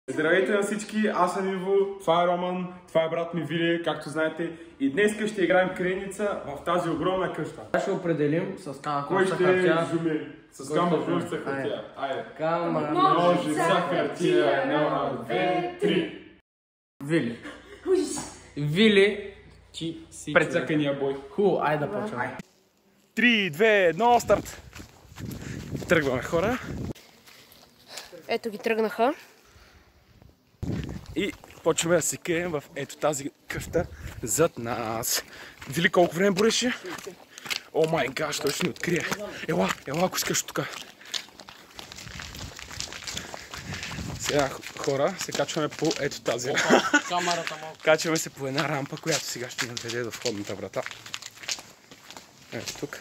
Здравейте на всички, аз съм Иво, това е Роман, това е брат ми Вили, както знаете. И днес ще играем криеница в тази огромна къща. Ще определим с камък, кой ще изуми? С камък, ножица, хартия. Айде. Камък, ножица, хартия, едно, две, три. Вили. Вили, ти си... Прецакания бой. Хубаво, айде да почваме. 3, 2, 1, старт! Тръгваме, хора. Ето ги тръгнаха. И почваме да се крием в ето тази къща зад нас. Вили колко време бореше? О май гаш, той ще ни открие. Ела, ако искаш тук. Сега, хора, се качваме по ето тази рампа. Качваме се по една рампа, която сега ще ни отведе до входната врата. Ето тук.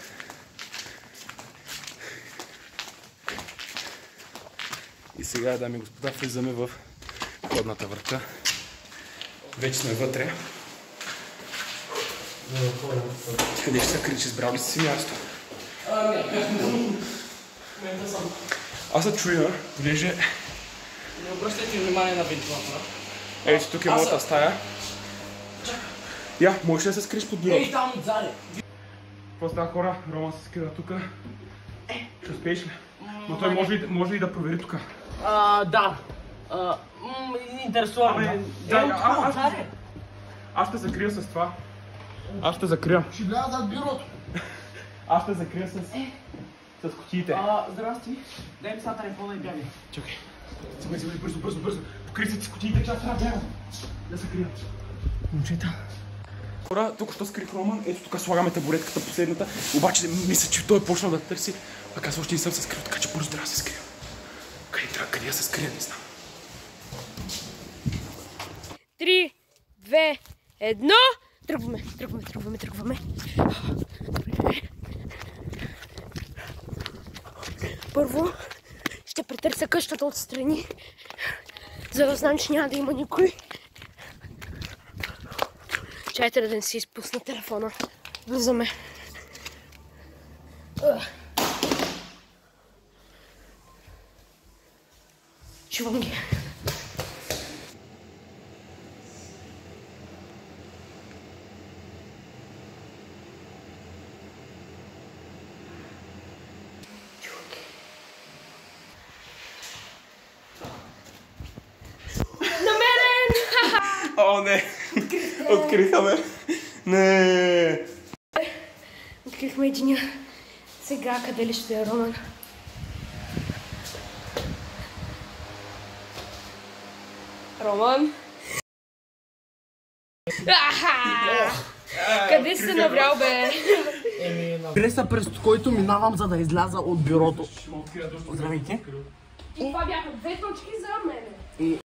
И сега, дами и господа, влизаме в входната врата. Вече сме вътре. Къде ще се кричи, избрал ли си място? Аз се чуя, понеже... Не обръщайте внимание на вентилатора. Ето тук е моята стая. Я, можеш ли да се скриш под бюрото? Ей, там отзаде! Какво става, хора? Рома се скрива тук. Ще успееш ли? Но той може и да провери тук. Да. Интересуваме. Аз ще закрия с това. Аз ще закрия. Ще вляза зад бюрото. Аз ще закрия с кутиите. Здрасти. Дай ми сега телефона и бягай. Чакай. Бързо. Покри се с кутиите, че аз трябва да бягам. Да се крия. Момчета. Хора, тук що скрих Роман, ето тук слагаме табуретката последната. Обаче мисля, че той е почнал да търси. Пък аз още не съм се скрил, така че бързо трябва да се скрия. Къде да се скрия, не знам. 3, 2, 1. Тръгваме. Първо ще претърся къщата отстрани, за да знам, че няма да има никой. Чайте да не си изпусна телефона. Влизаме. Чувам ги. О, не! Откриха ме! Не! Открихме единия. Сега къде ли ще е Роман? Роман? Къде се наврял, бе? Адреса, през който минавам, за да изляза от бюрото. Здравейте. И това бяха две точки за мене.